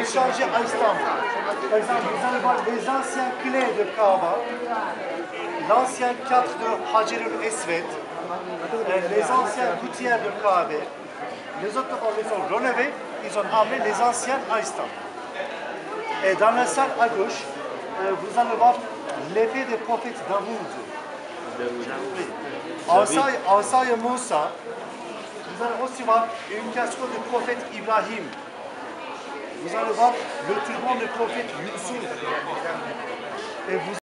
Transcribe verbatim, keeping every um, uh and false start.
échangé à Istanbul. Par exemple, vous allez voir les anciens clés de Kaaba, l'ancien cadre de Hacer el-Esved, les anciennes gouttières de Kaaba. Les autres, on les ont relevés, ils ont amené les anciennes à Istanbul. Et dans la salle à gauche, vous allez voir l'épée des prophètes Daoud. Asa-i Musa. Vous allez aussi voir une casquette du prophète Ibrahim. Vous allez voir le turban du prophète Youssouf. Et vous